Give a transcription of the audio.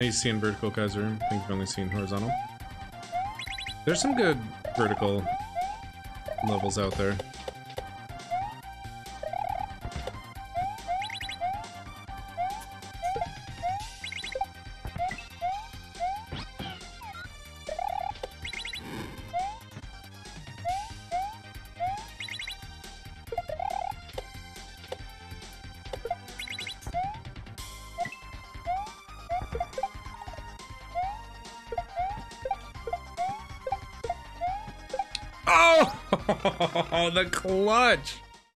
you seen vertical Kaizo? I think I've only seen horizontal. There's some good vertical levels out there. Oh, the clutch!